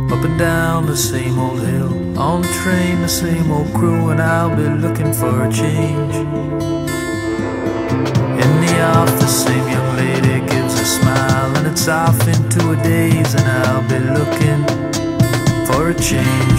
Up and down the same old hill, on the train the same old crew, and I'll be looking for a change. In the office, same young lady gives a smile, and it's off into a daze, and I'll be looking for a change.